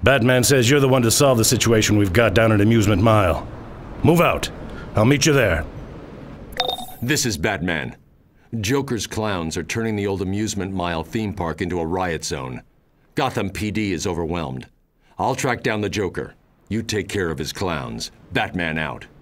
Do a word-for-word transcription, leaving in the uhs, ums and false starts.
Batman says you're the one to solve the situation we've got down at Amusement Mile. Move out. I'll meet you there. This is Batman. Joker's clowns are turning the old Amusement Mile theme park into a riot zone. Gotham P D is overwhelmed. I'll track down the Joker. You take care of his clowns. Batman out.